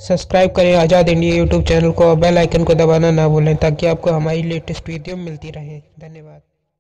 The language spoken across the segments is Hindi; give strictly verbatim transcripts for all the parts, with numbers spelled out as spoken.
सब्सक्राइब करें आज़ाद इंडिया यूट्यूब चैनल को और बेल आइकन को दबाना ना भूलें ताकि आपको हमारी लेटेस्ट वीडियो मिलती रहे। धन्यवाद।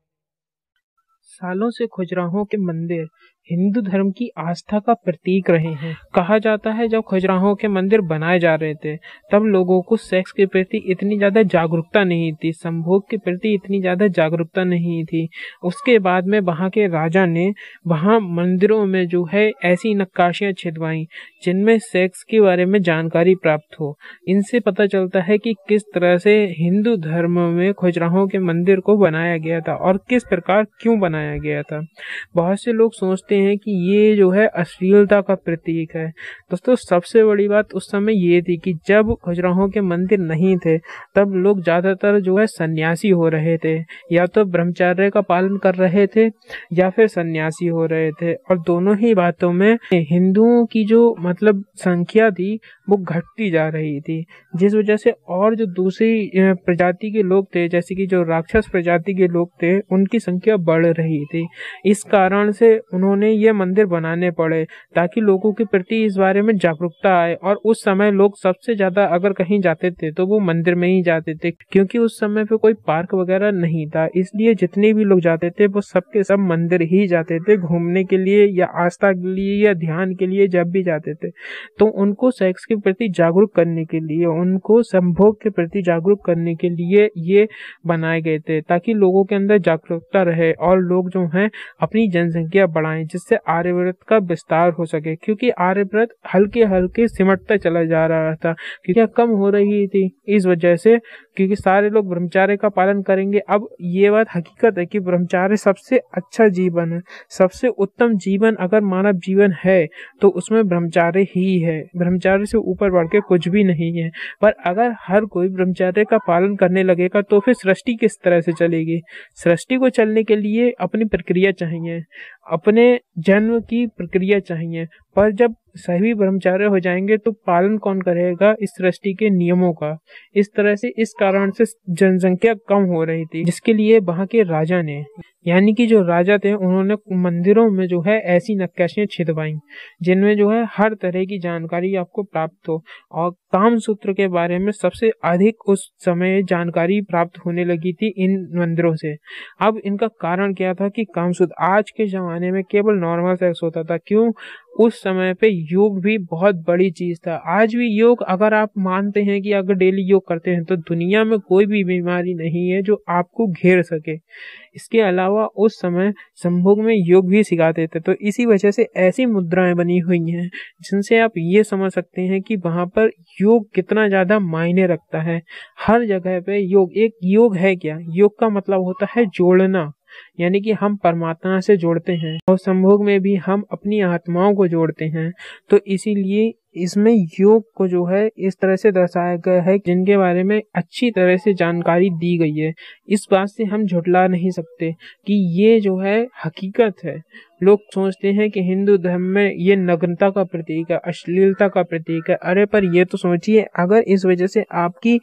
सालों से खजुराहो के मंदिर हिंदू धर्म की आस्था का प्रतीक रहे हैं। कहा जाता है जब खजुराहो के मंदिर बनाए जा रहे थे तब लोगों को सेक्स के प्रति इतनी ज्यादा जागरूकता नहीं थी, संभोग के प्रति इतनी ज्यादा जागरूकता नहीं थी। उसके बाद में वहां के राजा ने वहां मंदिरों में जो है ऐसी नक्काशियां छिदवाई जिनमें सेक्स के बारे में जानकारी प्राप्त हो। इनसे पता चलता है कि किस तरह से हिंदू धर्म में खजुराहो के मंदिर को बनाया गया था और किस प्रकार क्यों बनाया गया था। बहुत से लोग सोचते हैं कि ये जो है अश्लीलता का प्रतीक है। दोस्तों सबसे बड़ी बात उस समय ये थी कि जब खजुराहो के मंदिर नहीं थे तब लोग ज्यादातर जो है सन्यासी हो रहे थे, या तो ब्रह्मचर्य का पालन कर रहे थे या फिर सन्यासी हो रहे थे, और दोनों ही बातों में हिंदुओं की जो मतलब संख्या थी वो घटती जा रही थी, जिस वजह से और जो दूसरी प्रजाति के लोग थे जैसे कि जो राक्षस प्रजाति के लोग थे उनकी संख्या बढ़ रही थी। इस कारण से उन्होंने ये मंदिर बनाने पड़े ताकि लोगों के प्रति इस बारे में जागरूकता आए। और उस समय लोग सबसे ज्यादा अगर कहीं जाते थे तो वो मंदिर में ही जाते थे, क्योंकि उस समय पे कोई पार्क वगैरह नहीं था, इसलिए जितने भी लोग जाते थे वो सबके सब मंदिर ही जाते थे घूमने के लिए या आस्था के लिए या ध्यान के लिए। जब भी जाते थे तो उनको सेक्स के प्रति जागरूक करने के लिए, उनको संभोग के प्रति जागरूक करने के लिए ये बनाए गए थे ताकि लोगों के अंदर जागरूकता रहे और लोग जो हैं अपनी जनसंख्या बढ़ाएं, जिससे आर्यव्रत का विस्तार हो सके। क्योंकि आर्यव्रत हल्के हल्के सिमटता चला जा रहा था, क्योंकि कम हो रही थी इस वजह से, क्योंकि सारे लोग ब्रह्मचर्य का पालन करेंगे। अब ये बात हकीकत है कि ब्रह्मचर्य सबसे अच्छा जीवन है, सबसे उत्तम जीवन अगर मानव जीवन है तो उसमें ब्रह्मचर्य ही है। ब्रह्मचर्य से ऊपर बढ़ के कुछ भी नहीं है। पर अगर हर कोई ब्रह्मचर्य का पालन करने लगेगा तो फिर सृष्टि किस तरह से चलेगी। सृष्टि को चलने के लिए अपनी प्रक्रिया चाहिए, अपने जन्म की प्रक्रिया चाहिए। पर जब सभी ब्रह्मचार्य हो जाएंगे तो पालन कौन करेगा इस सृष्टि के नियमों का। इस तरह से इस कारण से जनसंख्या कम हो रही थी, जिसके लिए वहां के राजा ने, यानी कि जो राजा थे, उन्होंने मंदिरों में जो है ऐसी नक्काशियां छिदवाई जिनमें जो है हर तरह की जानकारी आपको प्राप्त हो। और काम सूत्र के बारे में सबसे अधिक उस समय जानकारी प्राप्त होने लगी थी इन मंदिरों से। अब इनका कारण क्या था कि काम सूत्र, आज के जमाने में केवल नॉर्मल सेक्स होता था, क्यों? उस समय पे योग भी बहुत बड़ी चीज था। आज भी योग, अगर आप मानते हैं कि अगर डेली योग करते हैं तो दुनिया में कोई भी बीमारी नहीं है जो आपको घेर सके। इसके अलावा उस समय संभोग में योग भी सिखाते थे, तो इसी वजह से ऐसी मुद्राएं बनी हुई हैं जिनसे आप ये समझ सकते हैं कि वहां पर योग कितना ज्यादा मायने रखता है। हर जगह पे योग, एक योग है क्या? योग का मतलब होता है जोड़ना, यानी कि हम परमात्मा से जोड़ते हैं और संभोग में भी हम अपनी आत्माओं को जोड़ते हैं। तो इसीलिए इसमें योग को जो है इस तरह से दर्शाया गया है जिनके बारे में अच्छी तरह से जानकारी दी गई है। इस बात से हम झुठला नहीं सकते कि ये जो है हकीकत है। लोग सोचते हैं कि हिंदू धर्म में ये नग्नता का प्रतीक है, अश्लीलता का प्रतीक है। अरे पर ये तो सोचिए, अगर इस वजह से आपकी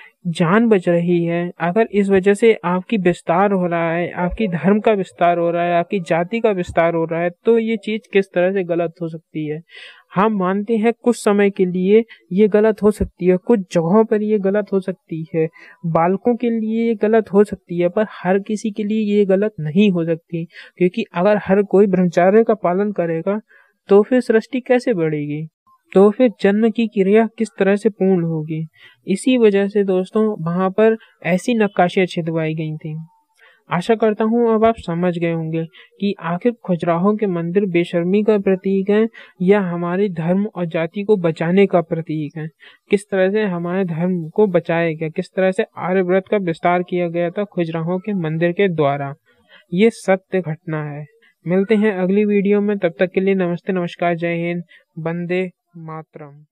जान बच रही है, अगर इस वजह से आपकी विस्तार हो रहा है, आपकी धर्म का विस्तार हो रहा है, आपकी जाति का विस्तार हो रहा है, तो ये चीज किस तरह से गलत हो सकती है। हम मानते हैं कुछ समय के लिए ये गलत हो सकती है, कुछ जगहों पर ये गलत हो सकती है, बालकों के लिए ये गलत हो सकती है, पर हर किसी के लिए ये गलत नहीं हो सकती। क्योंकि अगर हर कोई ब्रह्मचर्य का पालन करेगा तो फिर सृष्टि कैसे बढ़ेगी, तो फिर जन्म की क्रिया किस तरह से पूर्ण होगी। इसी वजह से दोस्तों वहां पर ऐसी नक्काशियां छिदवाई गई थी। आशा करता हूं अब आप समझ गए होंगे कि आखिर खजुराहो के मंदिर बेशर्मी का प्रतीक है या हमारे धर्म और जाति को बचाने का प्रतीक है। किस तरह से हमारे धर्म को बचाया गया, किस तरह से आर्यव्रत का विस्तार किया गया था खजुराहो के मंदिर के द्वारा। ये सत्य घटना है। मिलते हैं अगली वीडियो में, तब तक के लिए नमस्ते, नमस्कार, जय हिंद, वंदे मातरम।